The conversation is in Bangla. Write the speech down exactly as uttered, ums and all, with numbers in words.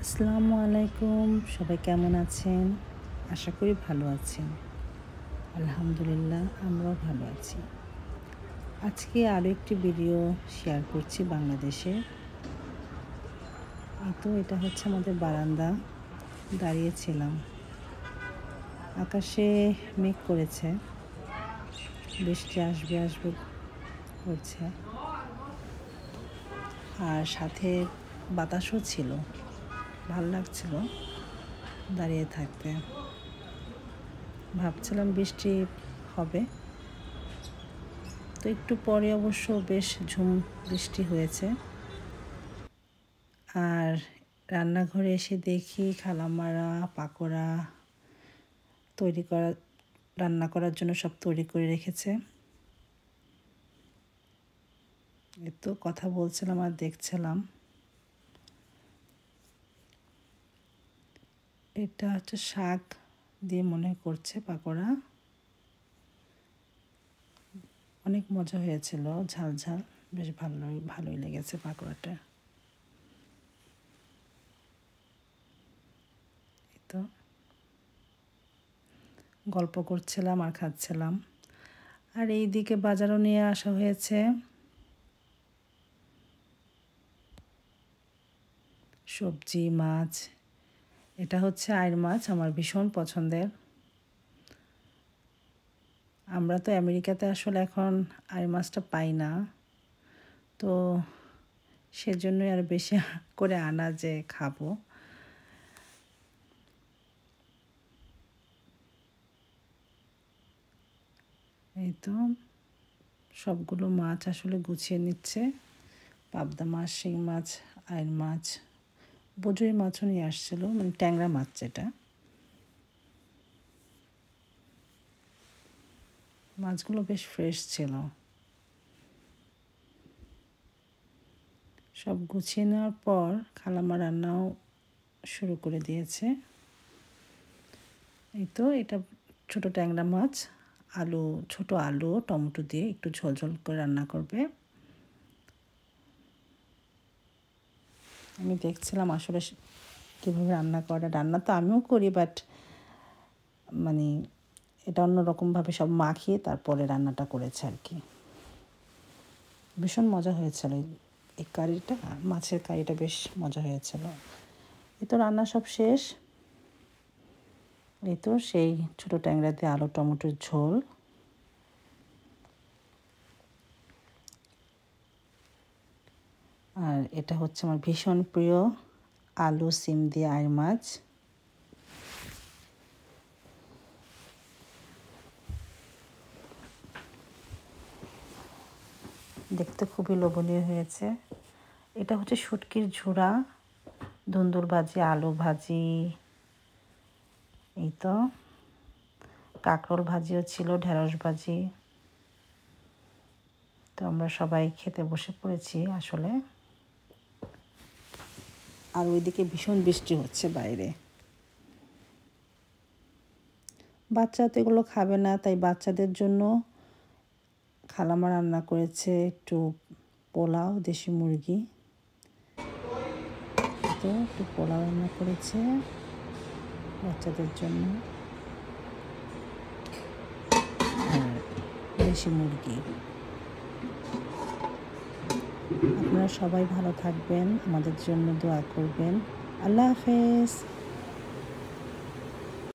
আসসালামু আলাইকুম। সবাই কেমন আছেন? আশা করি ভালো আছেন। আলহামদুলিল্লাহ আমরাও ভালো আছি। আজকে আরও একটি ভিডিও শেয়ার করছি বাংলাদেশের। এই তো এটা হচ্ছে আমাদের বারান্দা। দাঁড়িয়েছিলাম। আকাশে মেঘ করেছে। বৃষ্টি আসবে আসবে করছে। আর সাথে বাতাসও ছিল। ভাল লাগছিল দাঁড়িয়ে থাকতে। ভাবছিলাম বৃষ্টি হবে, তো একটু পরে অবশ্য বেশ ঝুম বৃষ্টি হয়েছে। আর রান্নাঘরে এসে দেখি খালাম্মারা পাকোড়া তৈরি করা রান্না করার জন্য সব তৈরি করে রেখেছে। এই তো কথা বলছিলাম আর দেখছিলাম। এটা হচ্ছে শাক দিয়ে মনে করছে পাকোড়া। অনেক মজা হয়েছিল, ঝাল ঝাল, বেশ ভালোই ভালোই লেগেছে পাকোড়াটা। এই তো গল্প করছিলাম আর খাচ্ছিলাম। আর এই দিকে বাজারও নিয়ে আসা হয়েছে সবজি, মাছ। এটা হচ্ছে আইড় মাছ, আমার ভীষণ পছন্দের। আমরা তো আমেরিকাতে আসলে এখন আইড় মাছটা পাই না, তো সেজন্যই আর বেশি করে আনা যে খাবো। এই তো সবগুলো মাছ আসলে গুছিয়ে নিচ্ছে। পাবদা মাছ, শিং মাছ, আইড় মাছ, বজুই মাছও নিয়ে আসছিলো, মানে ট্যাংরা মাছ যেটা। মাছগুলো বেশ ফ্রেশ ছিল। সব গুছিয়ে নেওয়ার পর খালাম্মা রান্নাও শুরু করে দিয়েছে। এই তো এটা ছোটো ট্যাংরা মাছ, আলু ছোট আলু টমেটো দিয়ে একটু ঝোল ঝোল করে রান্না করবে। আমি দেখছিলাম আসলে কীভাবে রান্না করে। রান্না তো আমিও করি, বাট মানে এটা অন্যরকমভাবে সব মাখিয়ে তারপরে রান্নাটা করেছে আর কি। ভীষণ মজা হয়েছিল এই কারিটা, মাছের কারিটা বেশ মজা হয়েছিল। এই তো রান্না সব শেষ। এই তো সেই ছোটো ট্যাংরা দিয়ে আলু টমেটোর ঝোল। আর এটা হচ্ছে আমার ভীষণ প্রিয় আলু সিম দিয়ে আইড় মাছ। দেখতে খুবই লোভনীয় হয়েছে। এটা হচ্ছে শুটকির ঝুড়া, ধুন্দুল ভাজি, আলু ভাজি। এই তো কাঁকরোল ভাজিও ছিল, ঢেঁড়স ভাজি। তো আমরা সবাই খেতে বসে পড়েছি আসলে। আর ওইদিকে ভীষণ বৃষ্টি হচ্ছে বাইরে। বাচ্চা তো এগুলো খাবে না, তাই বাচ্চাদের জন্য খালাম্মা রান্না করেছে একটু পোলাও, দেশি মুরগি। তো একটু পোলাও রান্না করেছে বাচ্চাদের জন্য, আর দেশি মুরগি। আপনারা সবাই ভালো থাকবেন, আমাদের জন্য দোয়া করবেন। আল্লাহ হাফেজ।